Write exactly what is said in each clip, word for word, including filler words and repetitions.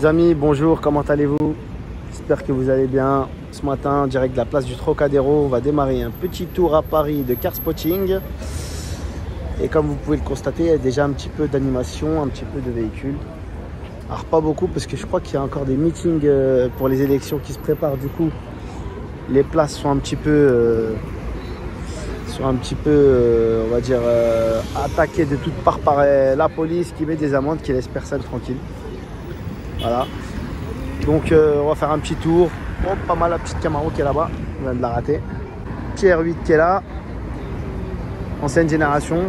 Les amis, bonjour, comment allez-vous? J'espère que vous allez bien. Ce matin, direct de la place du Trocadéro, on va démarrer un petit tour à Paris de car spotting. Et comme vous pouvez le constater, il y a déjà un petit peu d'animation, un petit peu de véhicules. Alors pas beaucoup parce que je crois qu'il y a encore des meetings pour les élections qui se préparent. Du coup, les places sont un petit peu, euh, sont un petit peu, euh, on va dire, euh, attaquées de toutes parts par euh, la police qui met des amendes, qui laisse personne tranquille. Voilà. Donc euh, on va faire un petit tour. Oh, pas mal la petite Camaro qui est là-bas. On vient de la rater. Petit R huit qui est là. Ancienne génération.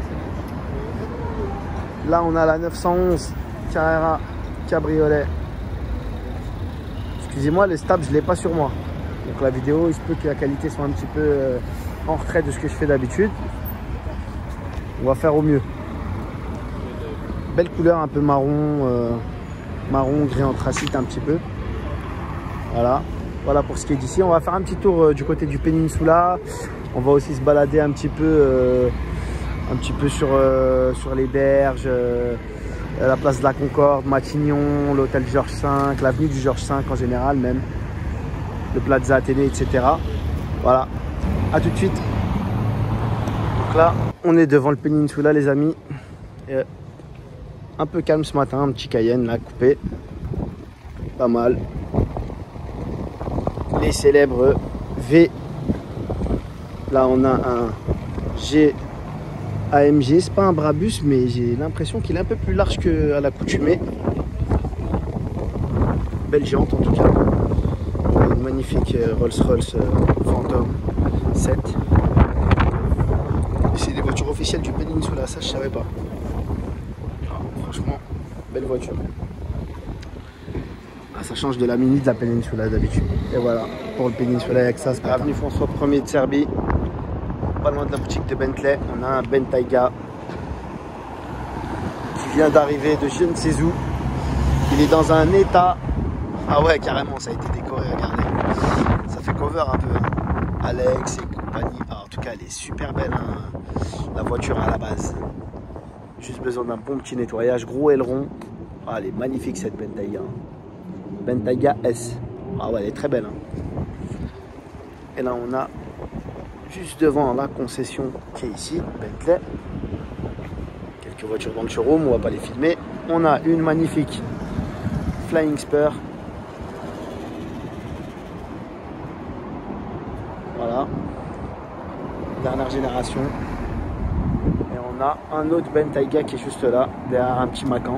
Là on a la neuf cent onze Carrera cabriolet. Excusez-moi, le stab je ne l'ai pas sur moi. Donc la vidéo, il se peut que la qualité soit un petit peu euh, en retrait de ce que je fais d'habitude. On va faire au mieux. Belle couleur, un peu marron, euh, marron, gris anthracite un petit peu. Voilà. Voilà pour ce qui est d'ici. On va faire un petit tour euh, du côté du Peninsula. On va aussi se balader un petit peu, euh, un petit peu sur, euh, sur les berges, euh, la place de la Concorde, Matignon, l'hôtel Georges cinq, l'avenue du Georges cinq en général même, le Plaza Athénée, et cetera. Voilà. À tout de suite. Donc là, on est devant le Peninsula, les amis. Et un peu calme ce matin, un petit Cayenne là coupé, pas mal. Les célèbres V. Là on a un G A M G, c'est pas un Brabus mais j'ai l'impression qu'il est un peu plus large qu'à l'accoutumée. Belle géante en tout cas. Une magnifique Rolls-Royce Phantom sept. C'est des voitures officielles du Peninsula, ça je savais pas. Ah, franchement, belle voiture. Ah, ça change de la Mini de la Peninsula d'habitude. Et voilà, pour le Peninsula avec ça. Avenue François premier de Serbie. Pas loin de la boutique de Bentley, on a un Bentayga qui vient d'arriver de je ne sais où. Il est dans un état. Ah ouais, carrément, ça a été décoré, regardez. Ça fait cover un peu. Alex et compagnie. Ah, en tout cas, elle est super belle, hein, la voiture à la base. Juste besoin d'un bon petit nettoyage. Gros aileron. Ah, elle est magnifique cette Bentayga. Bentayga S. Ah ouais, elle est très belle. Hein. Et là, on a juste devant la concession qui est ici, Bentley. Quelques voitures dans le showroom, on va pas les filmer. On a une magnifique Flying Spur. Voilà. Dernière génération. Et on a un autre Bentayga qui est juste là, derrière un petit Macan.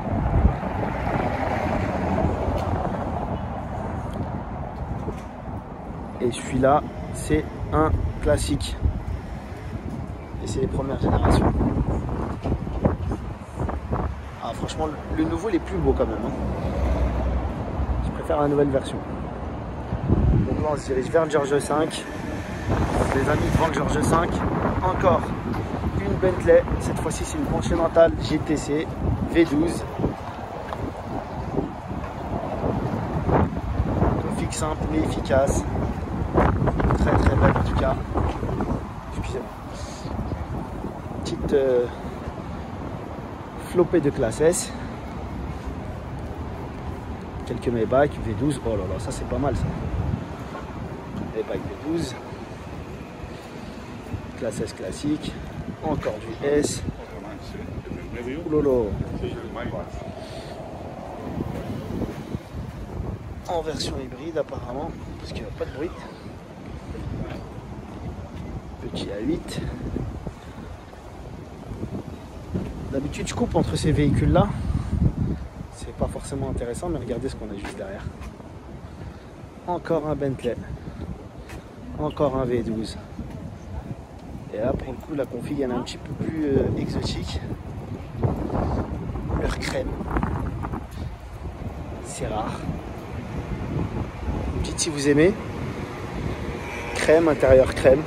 Et celui-là, c'est un classique. Et c'est les premières générations. Ah, franchement, le nouveau, il est plus beau quand même. Hein. Je préfère la nouvelle version. Donc là, on se dirige vers le Georges cinq. Les amis, devant le Georges cinq, encore une Bentley. Cette fois-ci, c'est une Continental G T C V douze. Config simple mais efficace. Très très belle en tout cas. Excusez-moi. Petite euh, flopée de classe S. Quelques Maybach V douze. Oh là là, ça c'est pas mal ça. Maybach V douze. Classe S classique. Encore du S. Oulolo. En version hybride apparemment, parce qu'il n'y a pas de bruit. Petit A huit. D'habitude je coupe entre ces véhicules là. C'est pas forcément intéressant, mais regardez ce qu'on a juste derrière. Encore un Bentley. Encore un V douze. Et là pour le coup la config elle est un petit peu plus euh, exotique. Couleur crème. C'est rare. Une petite si vous aimez. Crème, intérieur crème.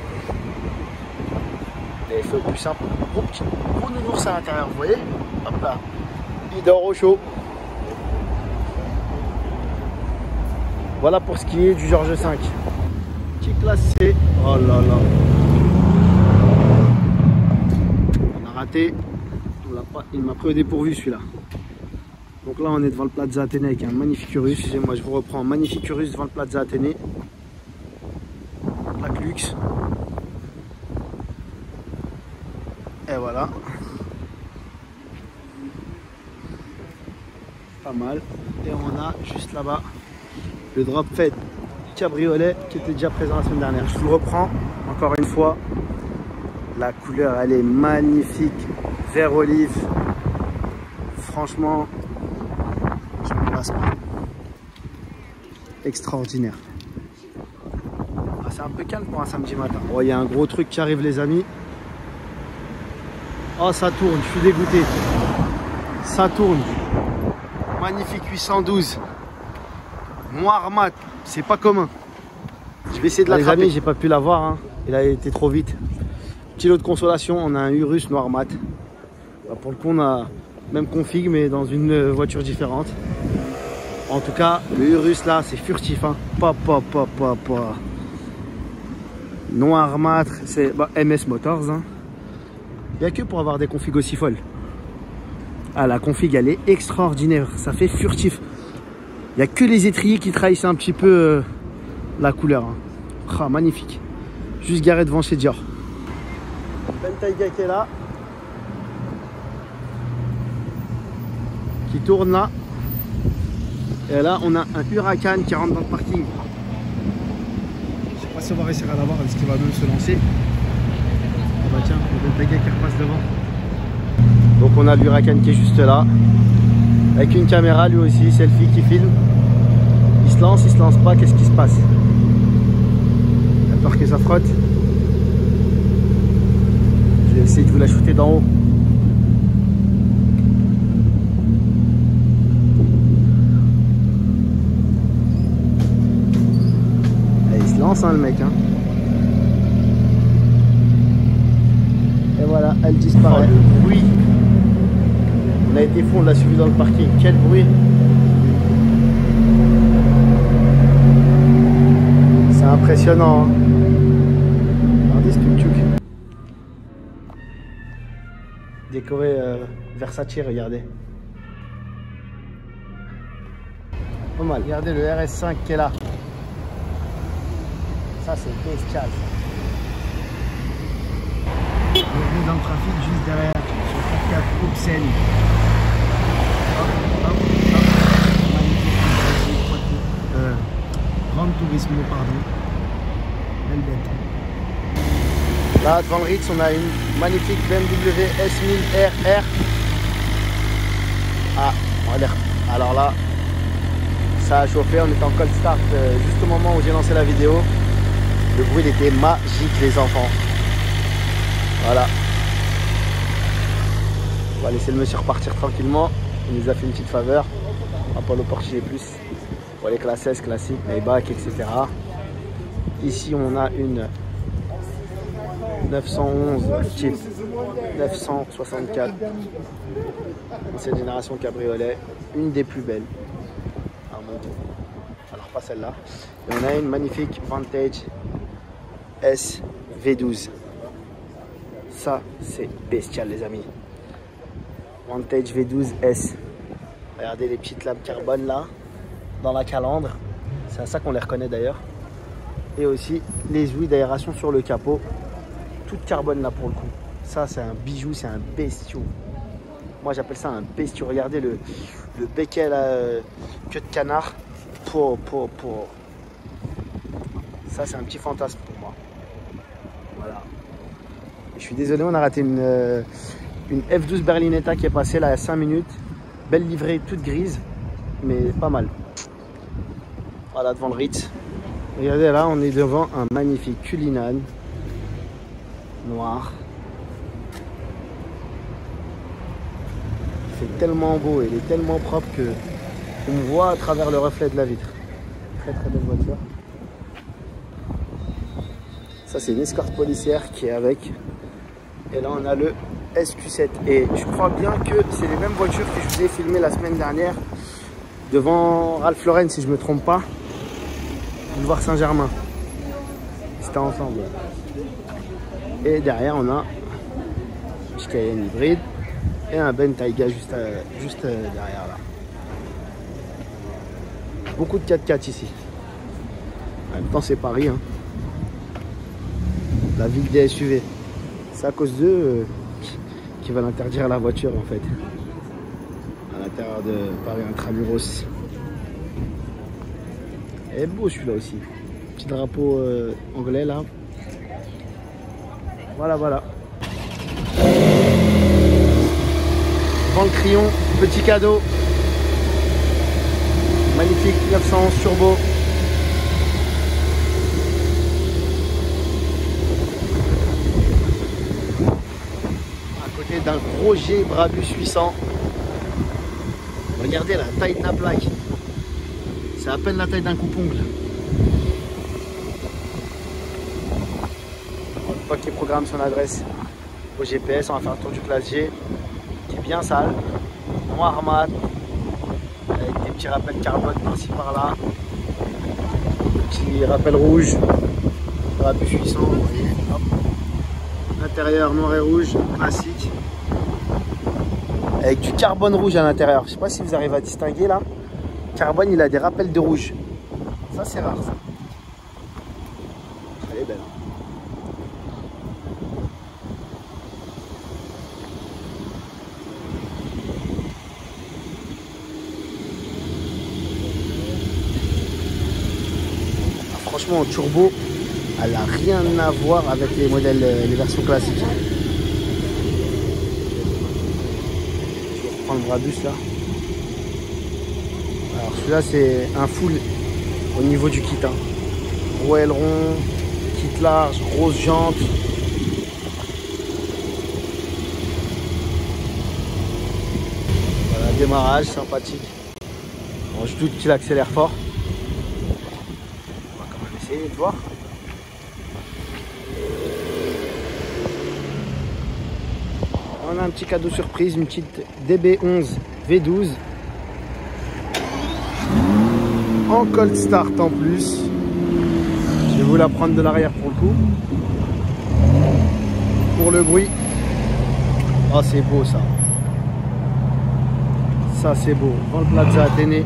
Les feux plus simples. Gros petit gros nounours à l'intérieur, vous voyez? Hop là. Il dort au chaud. Voilà pour ce qui est du Georges cinq. Petit classé. Oh là là. On a raté. Il m'a pris au dépourvu celui-là. Donc là, on est devant le Plaza Athénée avec un magnifique Urus. Excusez-moi, je vous reprends. Magnifique Urus devant le Plaza Athénée. Plaque luxe. Et voilà. Pas mal. Et on a juste là-bas le drop fait cabriolet qui était déjà présent la semaine dernière. Je vous le reprends encore une fois. La couleur, elle est magnifique. Vert olive. Franchement, je me passe pas. Extraordinaire. Ah, c'est un peu calme pour un samedi matin. Oh, il y a un gros truc qui arrive, les amis. Oh, ça tourne, je suis dégoûté. Ça tourne. Magnifique huit cent douze. Noir mat, c'est pas commun. Je vais essayer de l'attraper. Les amis, j'ai pas pu l'avoir, hein. Il a été trop vite. Petit lot de consolation, on a un Urus noir mat. Bah, pour le coup, on a même config, mais dans une voiture différente. En tout cas, le Urus là, c'est furtif, hein. Pas, pas, pas, pas, pas. Noir mat, c'est bah, M S Motors, hein. Il n'y a que pour avoir des configs aussi folles. Ah, la config, elle est extraordinaire. Ça fait furtif. Il n'y a que les étriers qui trahissent un petit peu euh, la couleur. Hein. Ah, magnifique. Juste garé devant chez Dior. Bentayga qui est là. Qui tourne là. Et là, on a un Huracan qui rentre dans le parking. Je ne sais pas si on va réussir à l'avoir. Est-ce qu'il va même se lancer? Ah bah tiens, le Bentayga qui repasse devant. Donc on a l'Huracan qui est juste là. Avec une caméra lui aussi, selfie qui filme. Il se lance, il se lance pas, qu'est-ce qui se passe? Il a peur que ça frotte. Je vais essayer de vous la shooter d'en haut. Et il se lance hein, le mec hein. Et voilà, elle disparaît. Oh, le bruit. On a été fou, on l'a suivi dans le parking. Quel bruit. C'est impressionnant. Hein. Regardez ce tuk-tuk. Décoré euh, Versace, regardez. Pas mal. Regardez le R S cinq qui est là. Ça c'est bestial. Bienvenue dans le trafic juste derrière sur quatre quatre Oxen. Hop, hop, hop. Magnifique. Euh, Grand Turismo, pardon. Belle bête. Là, devant le Ritz, on a une magnifique B M W S mille R R. Ah, on a l'air. Alors là, ça a chauffé. On était en cold start euh, juste au moment où j'ai lancé la vidéo. Le bruit il était magique, les enfants. Voilà. On va laisser le monsieur repartir tranquillement. Il nous a fait une petite faveur. Apollo Porsche plus. Pour les classes S, classiques, Maybach, et cetera. Ici, on a une neuf cent onze type neuf cent soixante-quatre. Ancienne génération cabriolet. Une des plus belles. À monter. Alors, pas celle-là. Et on a une magnifique Vantage S V douze. Ça, c'est bestial, les amis. Vantage V douze S. Regardez les petites lames carbone là, dans la calandre. C'est à ça qu'on les reconnaît d'ailleurs. Et aussi les ouïes d'aération sur le capot. Toute carbone là pour le coup. Ça, c'est un bijou, c'est un bestiau. Moi, j'appelle ça un bestiau. Regardez le, le becquet là, euh, queue de canard. Pour, pour, pour. Ça, c'est un petit fantasme pour moi. Voilà. Je suis désolé, on a raté une, euh, une F douze Berlinetta qui est passée là il y a cinq minutes. Belle livrée, toute grise, mais pas mal. Voilà, devant le Ritz. Regardez là, on est devant un magnifique Cullinan noir. C'est tellement beau, il est tellement propre que on voit à travers le reflet de la vitre. Très très belle voiture. Ça, c'est une escorte policière qui est avec. Et là, on a le S Q sept. Et je crois bien que c'est les mêmes voitures que je vous ai filmées la semaine dernière devant Ralph Lauren, si je ne me trompe pas. Boulevard Saint-Germain. C'était ensemble. Et derrière, on a une Cayenne hybride et un Bentayga juste, euh, juste euh, derrière là. Beaucoup de quatre quatre ici. En même temps, c'est Paris. Hein. La ville des S U V. C'est à cause d'eux euh, qu'ils veulent interdire la voiture en fait. À l'intérieur de Paris Intramuros. Et beau celui-là aussi. Petit drapeau euh, anglais là. Voilà, voilà. Grand crayon, petit cadeau. Magnifique neuf cent onze turbo. À côté d'un gros G Brabus huit cents. Regardez la taille de la plaque. C'est à peine la taille d'un coupe-ongle. Une fois qu'il programme son adresse au G P S, on va faire le tour du classe G, qui est bien sale, noir mat, avec des petits rappels carbone par-ci par-là, petit rappel rouge, Brabus huit cents, vous voyez, hop. L'intérieur noir et rouge, classique, avec du carbone rouge à l'intérieur. Je sais pas si vous arrivez à distinguer là. Carbone, il a des rappels de rouge. Ça, c'est rare, ça. Elle est belle. Ah, franchement, en turbo, elle n'a rien à voir avec les modèles, les versions classiques. Je vais reprendre le Brabus là. Alors celui-là c'est un full au niveau du kit. Hein. Gros aileron, kit large, grosse jante. Voilà, démarrage sympathique. Bon, je doute qu'il accélère fort. On va quand même essayer de voir. On a un petit cadeau surprise, une petite D B onze V douze. En cold start en plus. Je vais vous la prendre de l'arrière pour le coup. Pour le bruit. Oh, c'est beau ça. Ça c'est beau. Dans le Plaza Athénée.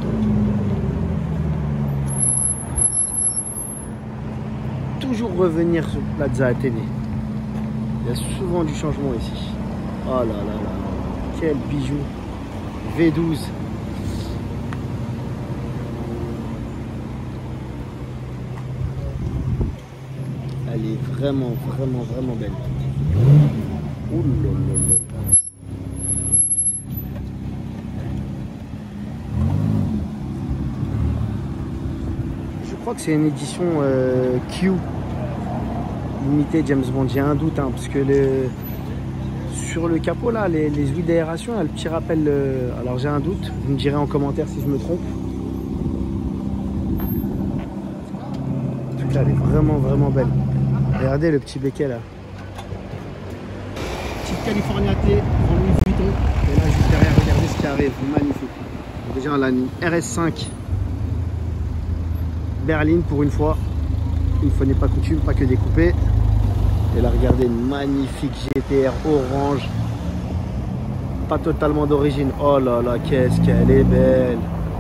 Toujours revenir sur le Plaza Athénée. Il y a souvent du changement ici. Oh là là là. Quel bijou. V douze. Elle est vraiment, vraiment, vraiment belle. Ouh là là là. Je crois que c'est une édition euh, Q. Limitée James Bond. J'ai un doute, hein, parce que le, sur le capot, là, les, les huiles d'aération, il y a le petit rappel. Euh, alors j'ai un doute. Vous me direz en commentaire si je me trompe. En tout cas, elle est vraiment, vraiment belle. Regardez le petit béquet là. Petite California T en Louis Vuitton. Et là juste derrière, regardez ce qui arrive. Magnifique. Déjà on a une R S cinq berline pour une fois. Une fois n'est pas coutume, pas que découpé. Et là regardez, une magnifique G T R orange. Pas totalement d'origine. Oh là là, qu'est-ce qu'elle est belle.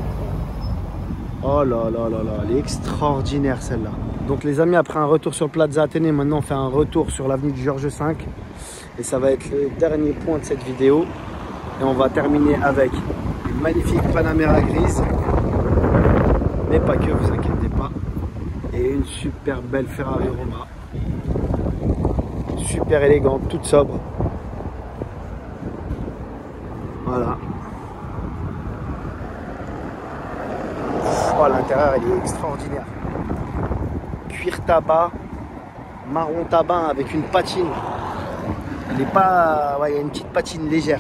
Oh là là là là, elle est extraordinaire celle-là. Donc les amis, après un retour sur Plaza Athénée, maintenant on fait un retour sur l'avenue du Georges cinq. Et ça va être le dernier point de cette vidéo. Et on va terminer avec une magnifique Panamera grise. Mais pas que, vous inquiétez pas. Et une super belle Ferrari Roma. Super élégante, toute sobre. Voilà. Oh, l'intérieur il est extraordinaire. Cuir tabac, marron tabac avec une patine. Il n'est pas, ouais, il y a une petite patine légère.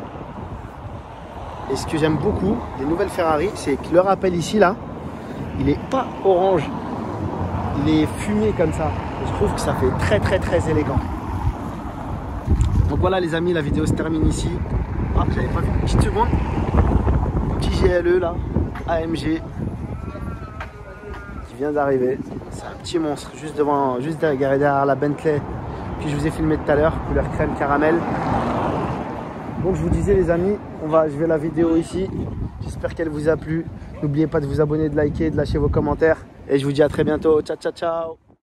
Et ce que j'aime beaucoup des nouvelles Ferrari, c'est que le rappel ici là, il n'est pas orange, il est fumé comme ça. Et je trouve que ça fait très très très élégant. Donc voilà les amis, la vidéo se termine ici. Ah, j'avais pas vu une petite seconde. Petit G L E là, A M G. Vient d'arriver, c'est un petit monstre juste devant, juste derrière la Bentley que je vous ai filmé tout à l'heure, couleur crème caramel. Donc je vous disais les amis, on va, je vais la vidéo ici. J'espère qu'elle vous a plu. N'oubliez pas de vous abonner, de liker, de lâcher vos commentaires. Et je vous dis à très bientôt. Ciao, ciao, ciao.